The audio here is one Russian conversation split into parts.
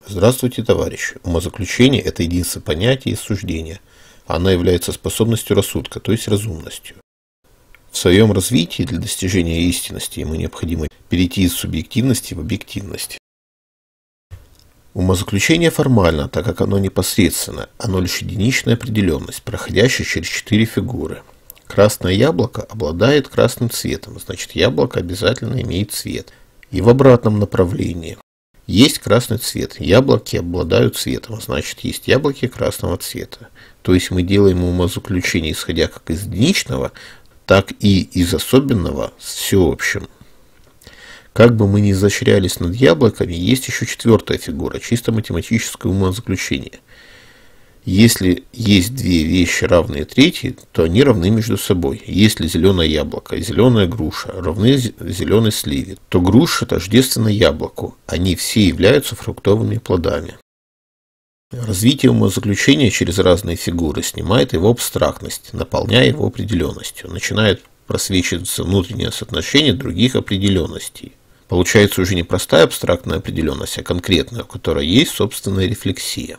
Здравствуйте, товарищи! Умозаключение – это единство понятия и суждения. Оно является способностью рассудка, то есть разумностью. В своем развитии для достижения истинности ему необходимо перейти из субъективности в объективность. Умозаключение формально, так как оно непосредственно, оно лишь единичная определенность, проходящая через 4 фигуры. Красное яблоко обладает красным цветом, значит яблоко обязательно имеет цвет. И в обратном направлении. Есть красный цвет, яблоки обладают цветом, значит есть яблоки красного цвета. То есть мы делаем умозаключение, исходя как из единичного, так и из особенного с всеобщим. Как бы мы ни изощрялись над яблоками, есть еще четвертая фигура, чисто математическое умозаключение. Если есть две вещи равные третьей, то они равны между собой. Если зеленое яблоко и зеленая груша равны зеленой сливе, то груша тождественна яблоку. Они все являются фруктовыми плодами. Развитие умозаключения через разные фигуры снимает его абстрактность, наполняя его определенностью. Начинает просвечиваться внутреннее соотношение других определенностей. Получается уже не простая абстрактная определенность, а конкретная, у которой есть собственная рефлексия.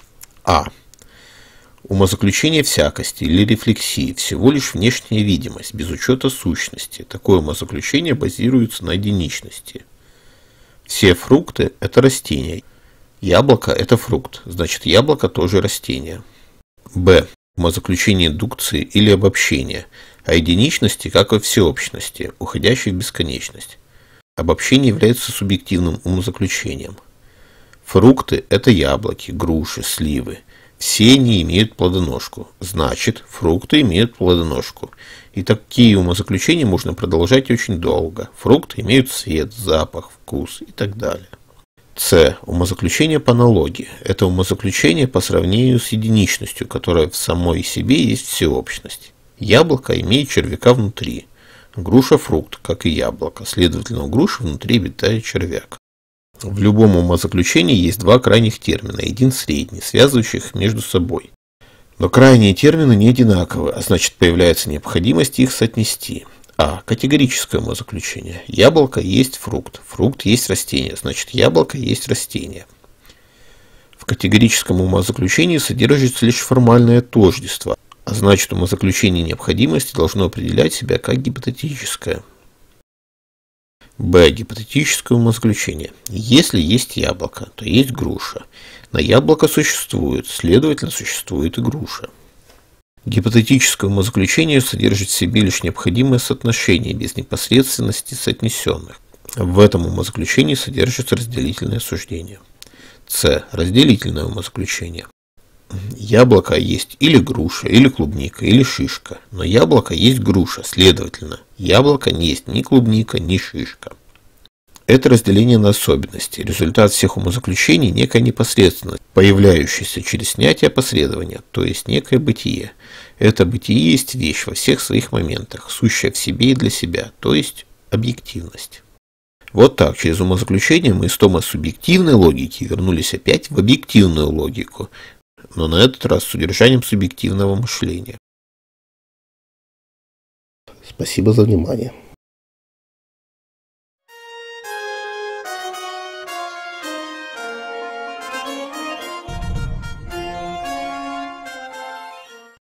Умозаключение всякости или рефлексии – всего лишь внешняя видимость, без учета сущности. Такое умозаключение базируется на единичности. Все фрукты – это растения. Яблоко – это фрукт, значит яблоко тоже растение. Умозаключение индукции или обобщения, о единичности, как и всеобщности, уходящей в бесконечность. Обобщение является субъективным умозаключением. Фрукты – это яблоки, груши, сливы. Все они имеют плодоножку, значит, фрукты имеют плодоножку. И такие умозаключения можно продолжать очень долго. Фрукты имеют цвет, запах, вкус и так далее. Умозаключение по аналогии. Это умозаключение по сравнению с единичностью, которая в самой себе есть всеобщность. Яблоко имеет червяка внутри. Груша – фрукт, как и яблоко. Следовательно, у груши внутри обитает червяк. В любом умозаключении есть два крайних термина, один средний, связывающих их между собой. Но крайние термины не одинаковы, а значит появляется необходимость их соотнести. Категорическое умозаключение. Яблоко есть фрукт, фрукт есть растение, значит яблоко есть растение. В категорическом умозаключении содержится лишь формальное тождество, а значит умозаключение необходимости должно определять себя как гипотетическое. Гипотетическое умозаключение. Если есть яблоко, то есть груша. Но яблоко существует, следовательно, существует и груша. Гипотетическое умозаключение содержит в себе лишь необходимое соотношение без непосредственности соотнесенных. В этом умозаключении содержится разделительное суждение. Разделительное умозаключение. Яблоко есть или груша, или клубника, или шишка. Но яблоко есть груша, следовательно, яблоко не есть ни клубника, ни шишка. Это разделение на особенности. Результат всех умозаключений – некая непосредственность, появляющаяся через снятие опосредования, то есть некое бытие. Это бытие есть вещь во всех своих моментах, сущая в себе и для себя, то есть объективность. Вот так, через умозаключение мы из томосубъективной логики вернулись опять в объективную логику, но на этот раз с удержанием субъективного мышления. Спасибо за внимание.